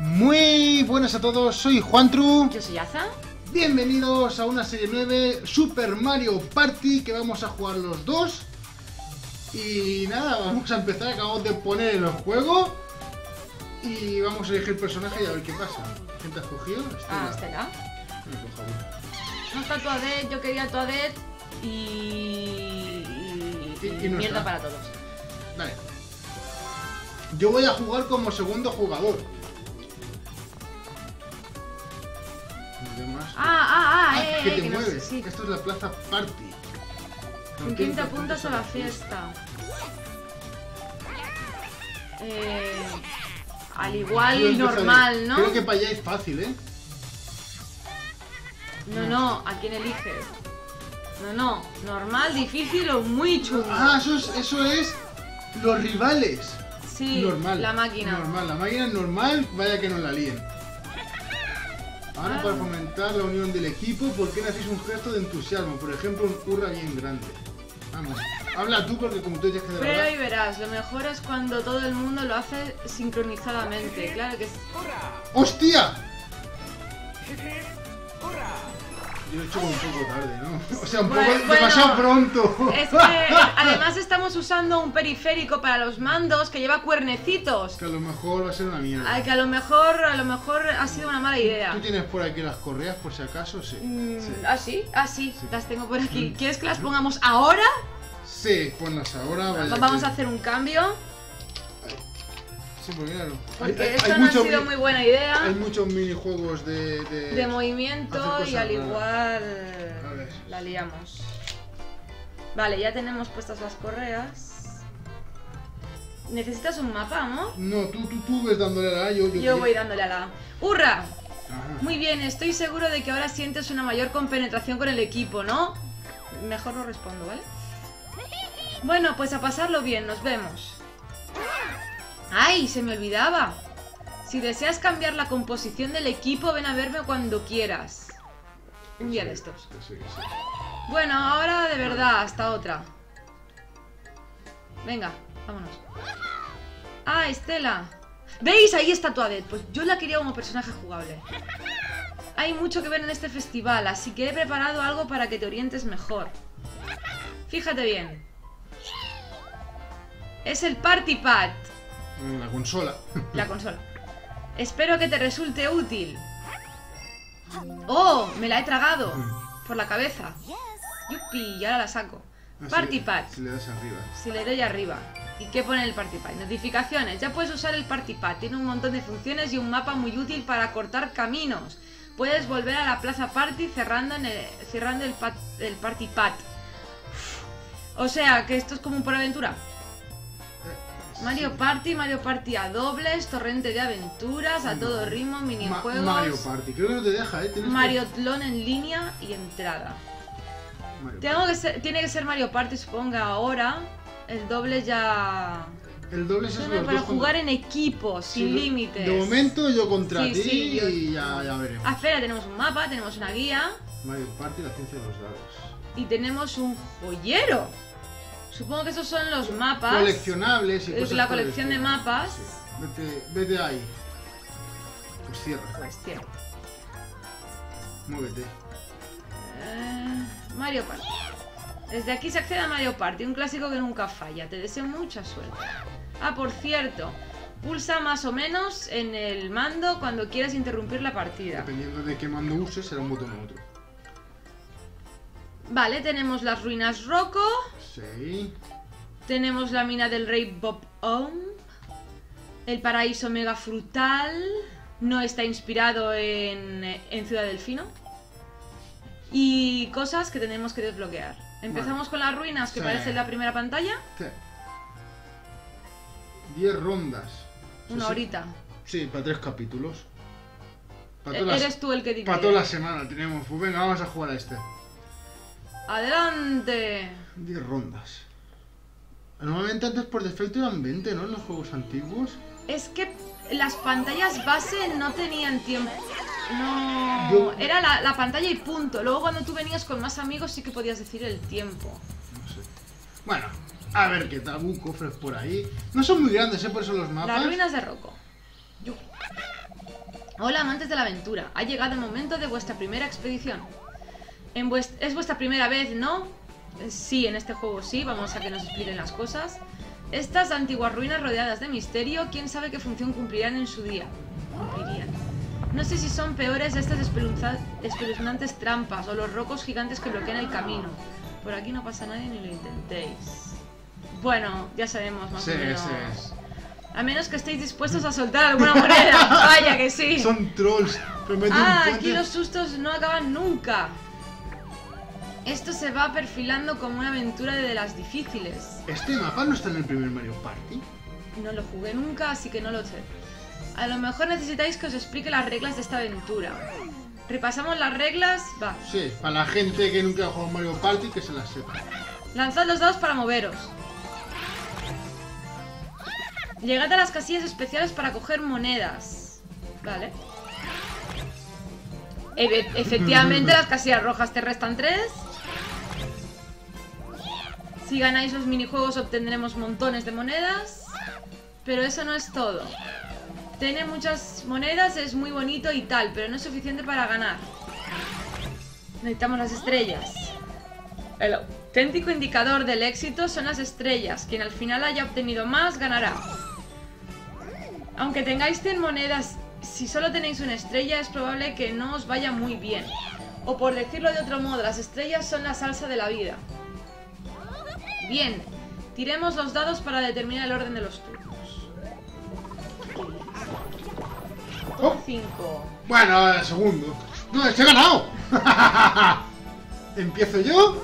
Muy buenas a todos, soy Juantru. Yo soy Aza. Bienvenidos a una serie 9 Super Mario Party que vamos a jugar los dos. Y nada, vamos a empezar, acabamos de poner el juego. Y vamos a elegir personaje y a ver qué pasa. ¿Quién te has cogido? Estela. No está Toadette, yo quería Toadette y no mierda está. para todos. Vale. Yo voy a jugar como segundo jugador. ¿Qué te que no sé, mueves? sí. Esto es la plaza Party. ¿Con quién te apuntas a la fiesta? Al igual normal, ¿no? Creo que para allá es fácil, ¿eh? No, ¿a quién eliges? No, normal, difícil o muy chungo. Ah, eso es los rivales. Sí, normal. la máquina. Normal, la máquina es normal, vaya que nos la líen. Ahora, para fomentar la unión del equipo, ¿por qué no hacéis un gesto de entusiasmo? Por ejemplo, un hurra bien grande. Vamos, habla tú porque como tú tienes que Pero y verás, lo mejor es cuando todo el mundo lo hace sincronizadamente. Claro que sí. ¡Hostia! Yo lo he hecho como un poco tarde, ¿no? O sea, un poco demasiado pronto. Es que además estamos usando un periférico para los mandos que lleva cuernecitos. Que a lo mejor va a ser una mierda. Que a lo mejor ha sido una mala idea. ¿Tú tienes por aquí las correas por si acaso? Sí. Sí. Sí, las tengo por aquí. ¿Quieres que las pongamos ahora? Sí, ponlas ahora. Vamos a hacer un cambio. Sí, porque claro. Porque esto no ha sido muy buena idea. Hay muchos minijuegos de movimiento y al igual la liamos. Vale, ya tenemos puestas las correas. ¿Necesitas un mapa, amor? No, tú ves dándole a la A, yo voy dándole a la A. ¡Hurra! Ajá. Muy bien, estoy seguro de que ahora sientes una mayor compenetración con el equipo, ¿no? Mejor no respondo, ¿vale? Bueno, pues a pasarlo bien, nos vemos. ¡Ay! Se me olvidaba. Si deseas cambiar la composición del equipo, ven a verme cuando quieras. Un día de estos. Sí. Bueno, ahora de verdad, hasta otra. Venga, vámonos. ¡Ah, Estela! ¿Veis? Ahí está Toadette. Pues yo la quería como personaje jugable. Hay mucho que ver en este festival, así que he preparado algo para que te orientes mejor. Fíjate bien. Es el Party Pad. La consola. La consola. Espero que te resulte útil. ¡Oh! Me la he tragado. Por la cabeza. ¡Yupi! Y ahora la saco. Party Pad. Si le das arriba. Si le doy arriba. ¿Y qué pone el Party Pad? Notificaciones. Ya puedes usar el Party Pad. Tiene un montón de funciones y un mapa muy útil para cortar caminos. Puedes volver a la plaza Party cerrando el Party Pad. O sea, que esto es como un por aventura. Mario Party a dobles, torrente de aventuras, a todo ritmo, minijuegos. Mario Party, creo que no te deja, ¿eh? Mariotlón en línea y entrada. Tiene que ser Mario Party, supongo ahora. El doble ya... El doble es eso para jugar en equipo, sin límites. De momento yo contra ti sí, y ya veremos. Ah, espera, tenemos un mapa, tenemos una guía. Mario Party, la ciencia de los dados. Y tenemos un joyero. Supongo que esos son los mapas. Coleccionables y cosas. La colección de mapas. Sí. Vete ahí. Pues cierra. Muévete. Mario Party. Desde aquí se accede a Mario Party, un clásico que nunca falla. Te deseo mucha suerte. Ah, por cierto, pulsa más o menos en el mando cuando quieras interrumpir la partida. Dependiendo de qué mando uses, será un botón u otro. Vale, tenemos las ruinas Rocco. Sí. Tenemos la mina del rey Bob-omb. El paraíso mega frutal. No está inspirado en Ciudad Delfino. Y cosas que tenemos que desbloquear. Empezamos con las ruinas que parece en la primera pantalla. Sí. 10 rondas. Una horita. Sí, para 3 capítulos. Eres tú el que dice. Para toda la semana tenemos. Pues venga, vamos a jugar a este. ¡Adelante! 10 rondas. Normalmente antes por defecto eran 20, ¿no? En los juegos antiguos. Es que las pantallas base no tenían tiempo. No. Era la pantalla y punto. Luego cuando tú venías con más amigos sí que podías decir el tiempo. No sé. Bueno, a ver qué tal. Cofres por ahí. No son muy grandes, ¿eh? Por eso los mapas. Las ruinas de Rocco. Hola, amantes de la aventura. Ha llegado el momento de vuestra primera expedición. Es vuestra primera vez, ¿no? Sí, en este juego sí. Vamos a que nos expliquen las cosas. Estas antiguas ruinas rodeadas de misterio, quién sabe qué función cumplirán en su día. Cumplirían. No sé si son peores estas espeluznantes trampas o los rocos gigantes que bloquean el camino. Por aquí no pasa nadie ni lo intentéis. Bueno, ya sabemos más o menos. Sí. A menos que estéis dispuestos a soltar alguna moneda. Vaya que sí. Son trolls. Aquí los sustos no acaban nunca. Esto se va perfilando como una aventura de las difíciles. ¿Este mapa no está en el primer Mario Party? No lo jugué nunca, así que no lo sé. A lo mejor necesitáis que os explique las reglas de esta aventura. ¿Repasamos las reglas? Va. Sí, para la gente que nunca ha jugado Mario Party, que se las sepa. Lanzad los dados para moveros. Llegad a las casillas especiales para coger monedas. Vale. Efectivamente, las casillas rojas te restan 3. Si ganáis los minijuegos obtendremos montones de monedas. Pero eso no es todo. Tener muchas monedas es muy bonito y tal, pero no es suficiente para ganar. Necesitamos las estrellas. El auténtico indicador del éxito son las estrellas. Quien al final haya obtenido más, ganará. Aunque tengáis 100 monedas, si solo tenéis una estrella, es probable que no os vaya muy bien. O por decirlo de otro modo, las estrellas son la salsa de la vida. Bien, tiremos los dados para determinar el orden de los turnos. 5. Bueno, el segundo. ¡No, he ganado! ¿Empiezo yo?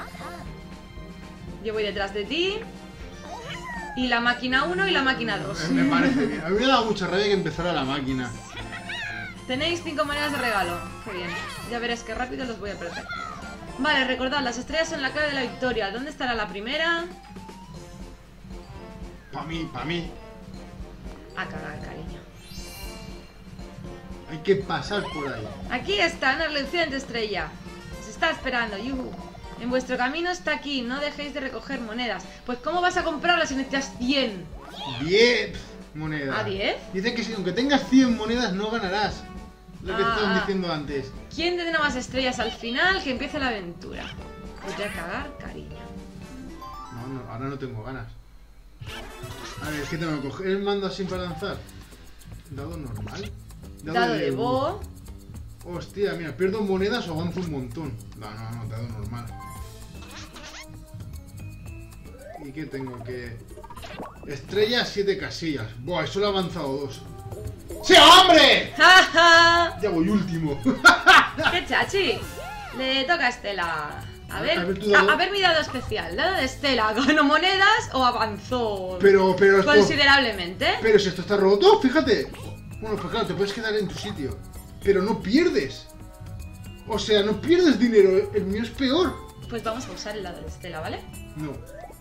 Yo voy detrás de ti. Y la máquina 1 y la máquina 2. Me parece bien. A mí me ha dado mucha rabia que empezara la máquina. Tenéis 5 monedas de regalo. Qué bien. Ya veréis qué rápido los voy a perder. Vale, recordad, las estrellas son la clave de la victoria. ¿Dónde estará la primera? Pa' mí. A cagar, cariño. Hay que pasar por ahí. Aquí está, una reluciente estrella. Se está esperando, yuhu. En vuestro camino está aquí, no dejéis de recoger monedas. Pues ¿cómo vas a comprarlas si necesitas 100? 10 monedas. ¿A 10? Dice que si aunque tengas 100 monedas no ganarás. Lo que estaban diciendo antes. ¿Quién tendrá más estrellas al final? Que empiece la aventura. Voy a cagar, cariño. No, ahora no tengo ganas. A ver, ¿qué tengo que coger? ¿El mando así para lanzar? ¿Dado normal? Dado de bo. Hostia, mira, pierdo monedas o avanzo un montón. No, dado normal. ¿Y qué tengo que...? Estrellas, 7 casillas. Buah, solo he avanzado 2. ¡Sí, hombre! ¡Ja, ja! Ya voy último. ¡Qué chachi! Le toca a Estela. A ver mi dado especial. Dado de Estela. ¿Ganó monedas o avanzó Pero considerablemente? Pero si esto está roto, fíjate. Bueno, pues claro, te puedes quedar en tu sitio. Pero no pierdes. O sea, no pierdes dinero. El mío es peor. Pues vamos a usar el dado de Estela, ¿vale? No.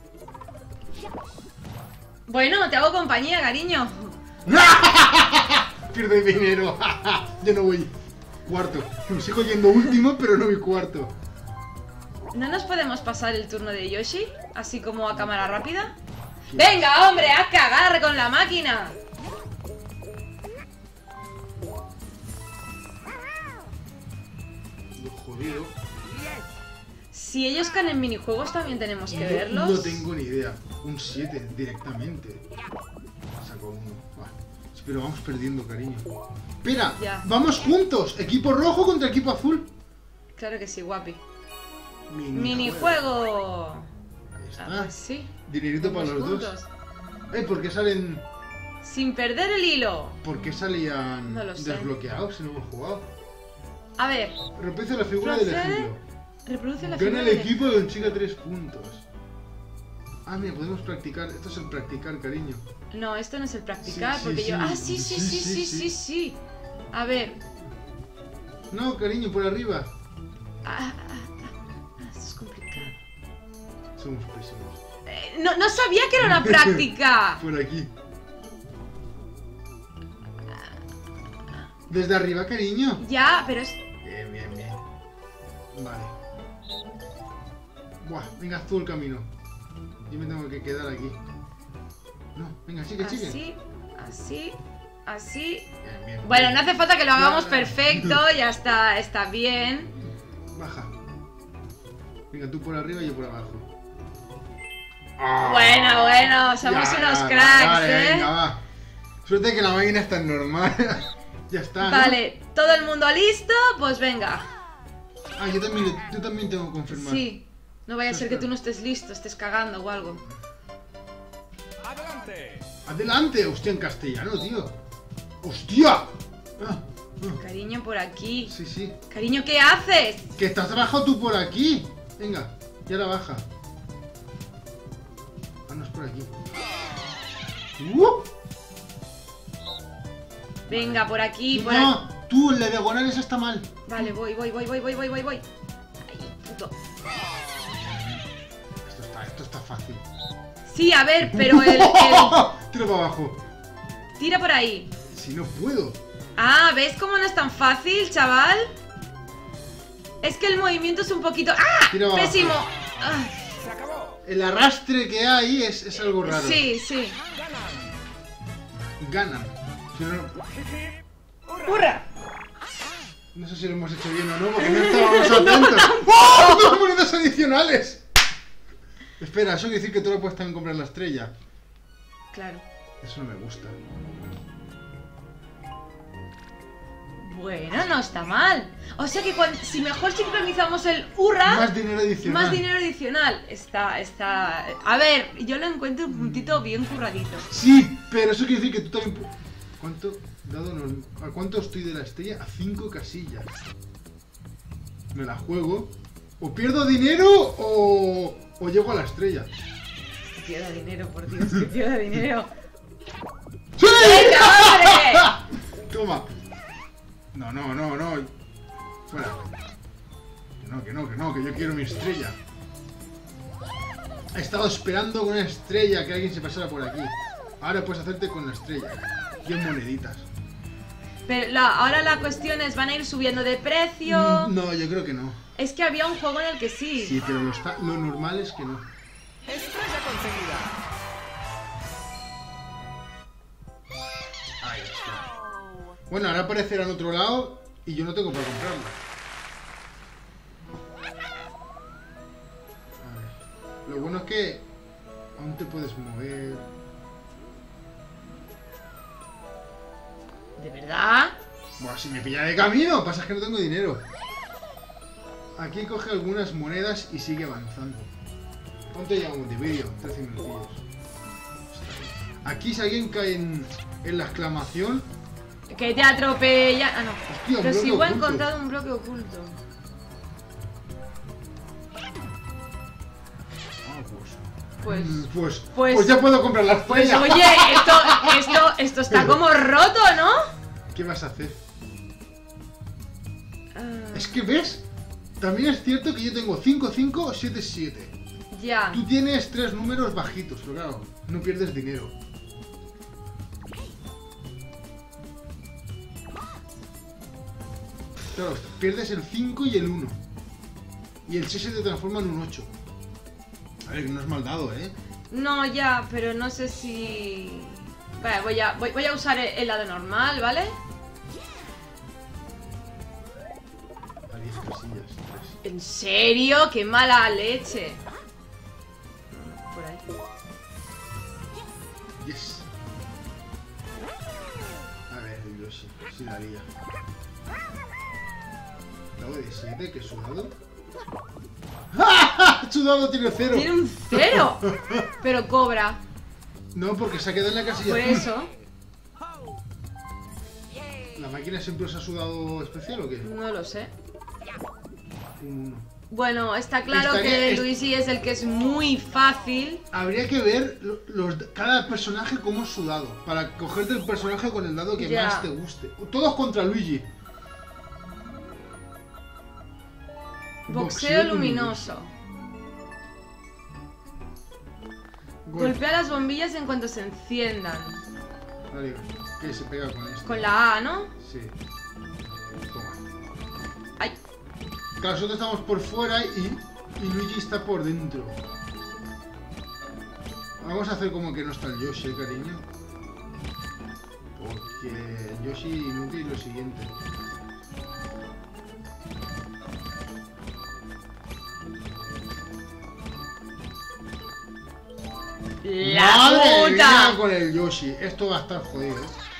Bueno, te hago compañía, cariño. Pierde dinero. Yo no voy cuarto. Me sigo yendo último, pero no voy cuarto. ¿No nos podemos pasar el turno de Yoshi? Así como a cámara rápida. ¡Venga, hombre! ¡A cagar con la máquina! Lo jodido. Si ellos caen en minijuegos, también tenemos que verlos. No tengo ni idea. Un 7 directamente. Saco uno. Pero vamos perdiendo, cariño. Espera, ya. Vamos juntos. Equipo rojo contra equipo azul. Claro que sí, guapi. Minijuego. Ahí está. Pues sí. Dinerito para los juntos. dos. ¿Por qué salen...? Sin perder el hilo. ¿Por qué salían No lo sé. desbloqueados si no hemos jugado? A ver. Reproduce la figura del ejemplo. Reproduce la Gana figura el del equipo y consigue 3 puntos. Ah, mira, podemos practicar. Esto es el practicar, cariño. No, esto no es el practicar, Sí, porque sí, yo... sí. Sí. A ver. No, cariño, por arriba. Esto es complicado. Somos pésimos. No sabía que era una práctica. Por aquí. Desde arriba, cariño. Ya, pero es... Bien. Vale. Buah, venga, haz tú el camino. Yo me tengo que quedar aquí. No, venga, sigue. Así. Así. Bien, bien. Bueno, no hace falta que lo hagamos Claro. perfecto, ya está bien. Baja. Venga, tú por arriba y yo por abajo. Bueno, somos Ya, unos ya, cracks, vale, ¿eh? venga, va. Suerte que la máquina está normal. Ya está, ¿no? Vale, ¿todo el mundo listo? Pues venga. Ah, yo también tengo que confirmar. Sí. No vaya a ser que Espera. tú no estés listo, estés cagando o algo. ¡Adelante! Adelante, hostia, en castellano, tío. ¡Hostia! Cariño, por aquí. Sí, sí. Cariño, ¿qué haces? Que estás abajo tú por aquí. Venga, ya la baja. Ah, no es por aquí. Venga, por aquí, por No, aquí. tú, en la diagonal esa está mal. Vale, voy. Ay, puto. Esto está fácil. Sí, a ver, pero el... Tira para abajo. Tira por ahí. Si no puedo. Ah, ¿ves cómo no es tan fácil, chaval? Es que el movimiento es un poquito... ¡Ah! Tira abajo. ¡Pésimo! Ah, ¡Se acabó! El arrastre que hay es algo raro. sí. Ganan. Si no, ¡Hurra! no sé si lo hemos hecho bien o no, porque no estábamos atentos. ¡Oh! ¡Dos monedas adicionales! Espera, eso quiere decir que tú lo puedes también comprar la estrella. Claro. Eso no me gusta. Bueno, no está mal. O sea que si mejor sincronizamos el hurra, Más dinero adicional. más dinero adicional. Está... A ver, yo lo encuentro un puntito bien curradito. Sí, pero eso quiere decir que tú también... ¿Cuánto? ¿A cuánto estoy de la estrella? A 5 casillas. Me la juego. O pierdo dinero o llego a la estrella. Que pierda dinero, por Dios, que pierda dinero. ¡Sí! ¡Venga, hombre! Toma. No. Fuera. Que no, que yo quiero mi estrella. He estado esperando con una estrella que alguien se pasara por aquí. Ahora puedes hacerte con la estrella. 10 moneditas. Pero ahora la cuestión es, ¿van a ir subiendo de precio? No, yo creo que no. Es que había un juego en el que sí. Sí, pero lo normal es que no. ¡Estrella conseguida! Ahí está. Bueno, ahora aparecerá en otro lado y yo no tengo para comprarla. A ver. Lo bueno es que aún te puedes mover. ¿De verdad? Buah, si me pilla de camino, pasa que no tengo dinero. Aquí coge algunas monedas y sigue avanzando. ¿Cuánto llevamos de vídeo? 13 minutillos. Aquí si alguien cae en la exclamación... Que te atropella. Ah, no. Hostia, un Pero si bloque igual he oculto. encontrado un bloque oculto. Pues Pues ya puedo comprar la Pues estrella. oye, esto está como roto, ¿no? ¿Qué vas a hacer? Ah, Es que ves, también es cierto que yo tengo 5, 5, 7, 7. ya. Tú tienes 3 números bajitos, pero claro, no pierdes dinero. Claro, pierdes el 5 y el 1. Y el 6 se te transforma en un 8. A ver, que no es mal dado, ¿eh? No, ya, pero no sé si... Vale, voy a usar el lado normal, ¿vale? A 10 casillas. 3. ¿En serio? ¡Qué mala leche! Por ahí. Yes. A ver, Yoshi, si daría. Dado de 7, que es sudado. ¡Ah! Sudado tiene 0. Tiene un 0. Pero cobra. No, porque se ha quedado en la casilla Por azul. eso. ¿La máquina siempre os ha sudado especial o qué? No lo sé. Un 1. Bueno, está claro Estaría- que es- Luigi es el que es muy fácil. Habría que ver cada personaje cómo es sudado. Para cogerte el personaje con el dado que Ya. más te guste. Todos contra Luigi. Boxeo luminoso. Golpea las bombillas en cuanto se enciendan. Vale, que se pega con esto. Con la A, ¿no? Sí. Toma. Ay, Claro, nosotros estamos por fuera y Luigi está por dentro. Vamos a hacer como que no está el Yoshi, cariño. Porque Yoshi inútil lo siguiente. ¡La ¡Madre mía puta! con el Yoshi! Esto va a estar jodido.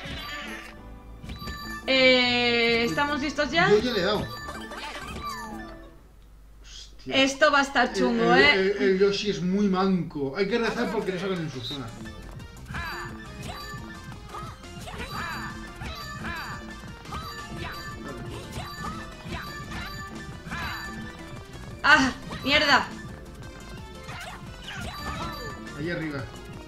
¿Estamos listos ya? Yo ya le he dado. Hostia. Esto va a estar chungo, El Yoshi es muy manco. Hay que rezar porque no salgan en su zona. ¡Ah! ¡Mierda! Ahí arriba.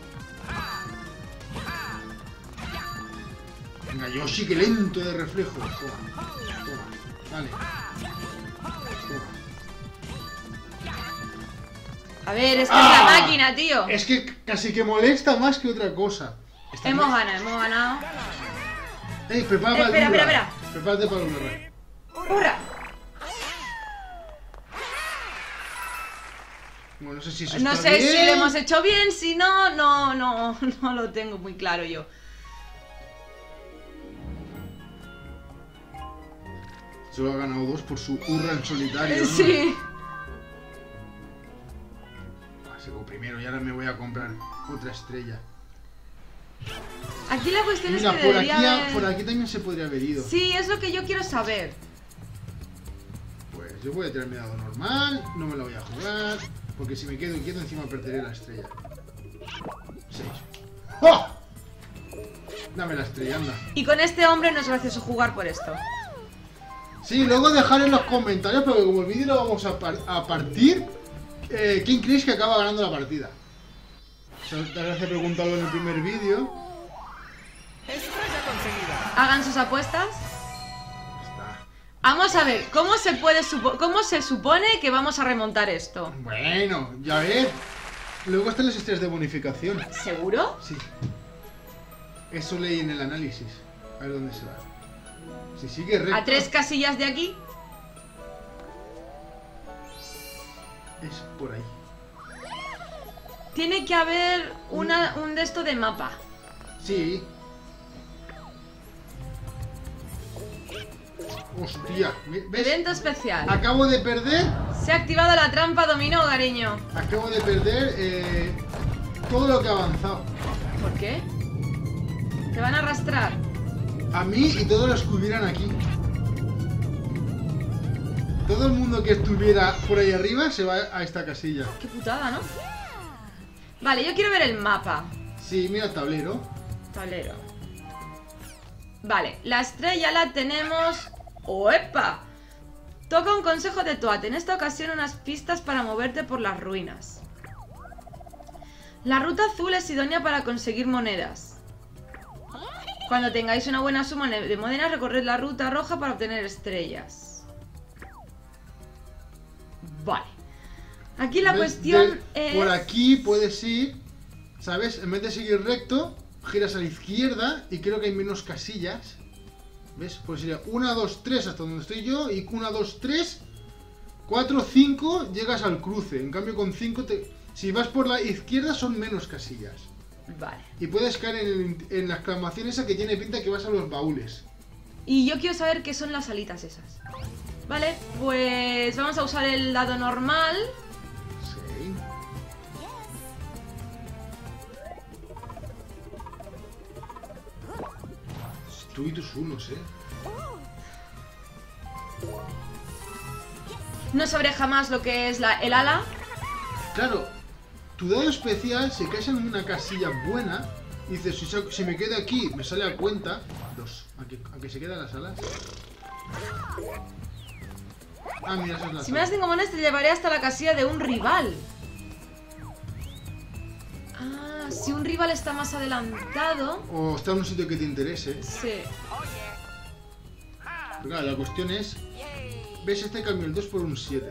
Venga, Yoshi, que lento de reflejo. Toma, toma, dale. Toma. A ver, es que es la máquina, tío. Es que casi que molesta más que otra cosa. Hemos ganado, hemos ganado. Ey, prepara para el Espera, Urra. espera. Prepárate para el Urra. ¡Hurra! Bueno, no sé si eso No está sé bien. si lo hemos hecho bien, si no, no lo tengo muy claro yo. Solo ha ganado 2 por su Urra en solitario, ¿no? Sí. Sigo primero y ahora me voy a comprar otra estrella. Aquí la cuestión Mira, es que por debería aquí, haber... por aquí también se podría haber ido. Sí, es lo que yo quiero saber. Pues yo voy a tirar mi dado normal, no me la voy a jugar, porque si me quedo quieto encima perderé la estrella. 6. ¡Oh! Dame la estrella, anda. Y con este hombre no es gracioso jugar por esto. Sí, luego dejar en los comentarios, porque como el vídeo lo vamos a partir, ¿quién creéis que acaba ganando la partida? Te hace preguntarlo en el primer vídeo. Estrella conseguida. Hagan sus apuestas. Está. Vamos a ver, ¿cómo se supone que vamos a remontar esto? Bueno, ya ves. Luego están las estrellas de bonificación. ¿Seguro? Sí. Eso leí en el análisis. A ver dónde se va. Si sigue recto. A 3 casillas de aquí. Es por ahí. Tiene que haber un de esto de mapa. Sí. Hostia. ¿Ves? Evento especial. Acabo de perder. Se ha activado la trampa dominó, cariño. Acabo de perder todo lo que ha avanzado. ¿Por qué? Te van a arrastrar. A mí y todos los que hubieran aquí. Todo el mundo que estuviera por ahí arriba se va a esta casilla. Qué putada, ¿no? Vale, yo quiero ver el mapa. Sí, mira el tablero. Tablero. Vale, la estrella la tenemos... ¡Oepa! Toca un consejo de Toad. En esta ocasión unas pistas para moverte por las ruinas. La ruta azul es idónea para conseguir monedas. Cuando tengáis una buena suma de monedas, recorred la ruta roja para obtener estrellas. Vale. Aquí la ¿Ves? cuestión es... Por aquí puedes ir, ¿sabes? En vez de seguir recto, giras a la izquierda y creo que hay menos casillas. ¿Ves? Pues sería 1, 2, 3 hasta donde estoy yo y 1, 2, 3, 4, 5 llegas al cruce. En cambio con 5 si vas por la izquierda son menos casillas. Vale. Y puedes caer en la exclamación esa que tiene pinta que vas a los baúles. Y yo quiero saber qué son las alitas esas. Vale, pues vamos a usar el dado normal. Sí. Tú y tus unos, No sabré jamás lo que es el ala. Claro, tu dado especial, si caes en una casilla buena, dices, si me quedo aquí, me sale a cuenta. 2. ¿A que se quedan las alas? Ah, mira, esa es la Si me das 5 monedas te llevaré hasta la casilla de un rival. Ah, si un rival está más adelantado. O está en un sitio que te interese. Sí. Pero claro, la cuestión es... ¿Ves? Este cambio el 2 por un 7.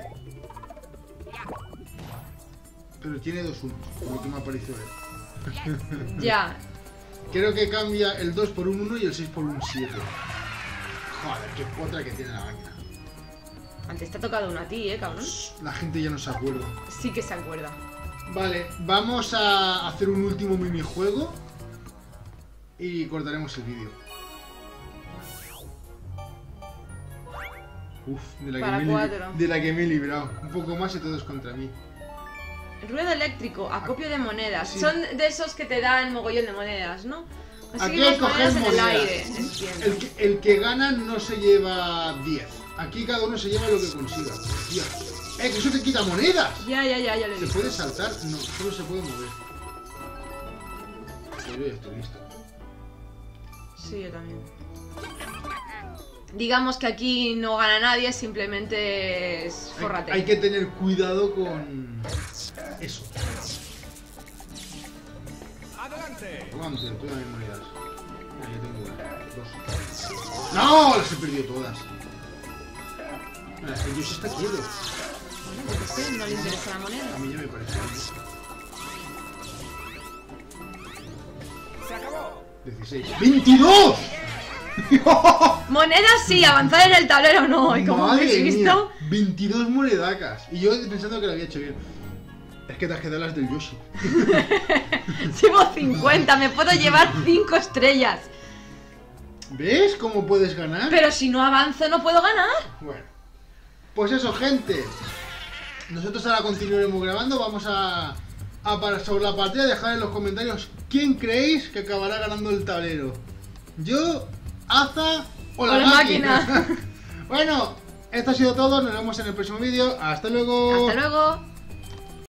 Pero tiene 2 1, por lo que me ha parecido ver. Ya. Creo que cambia el 2 por un 1 y el 6 por un 7. Joder, qué potra que tiene la máquina. Antes te ha tocado una a ti, cabrón. La gente ya no se acuerda. Sí que se acuerda. Vale, vamos a hacer un último minijuego y cortaremos el vídeo. Uf, Para 4. de la que me he librado. Un poco más y todos contra mí. Ruedo eléctrico, acopio de monedas. Sí. Son de esos que te dan mogollón de monedas, ¿no? Así Aquí que hay las que coger monedas en el monedas. aire, entiendo. El que gana no se lleva 10. Aquí cada uno se lleva lo que consiga. Hostia. Que eso te quita monedas. Ya lo he ¿Se visto. puede saltar? No, solo se puede mover. Pues yo ya estoy listo. Sí, yo también. Digamos que aquí no gana nadie, simplemente es forrate. Hay que tener cuidado con eso. Adelante. Aguante, tú también monedas. Ah, yo tengo una, 2. ¡No! Las he perdido todas. El Yoshi está quieto. Bueno, yo qué sé, no le interesa la moneda. A mí ya me parece. Se acabó. 16. ¡22! Monedas sí, avanzar en el tablero no. Y como Madre habéis visto, mía, 22 monedacas. Y yo pensando que lo había hecho bien. Es que te has quedado las del Yoshi. llevo 50, me puedo llevar 5 estrellas. ¿Ves cómo puedes ganar? Pero si no avanzo no puedo ganar. Bueno, pues eso, gente. Nosotros ahora continuaremos grabando. Vamos a parar sobre la partida. Dejad en los comentarios quién creéis que acabará ganando el tablero. Yo, Aza o la máquina. Bueno, esto ha sido todo. Nos vemos en el próximo vídeo. Hasta luego. Hasta luego.